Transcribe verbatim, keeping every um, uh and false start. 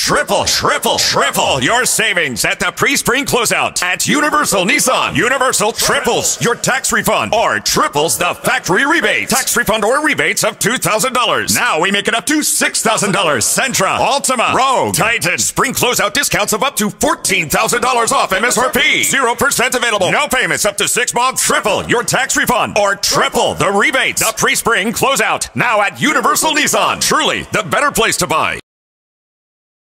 Triple, triple, triple your savings at the pre-spring closeout at Universal Nissan. Universal triples your tax refund or triples the factory rebate. Tax refund or rebates of two thousand dollars. Now we make it up to six thousand dollars. Sentra, Altima, Rogue, Titan. Spring closeout discounts of up to fourteen thousand dollars off M S R P. zero percent available. No payments up to six months. Triple your tax refund or triple the rebates. The pre-spring closeout now at Universal Nissan. Truly the better place to buy.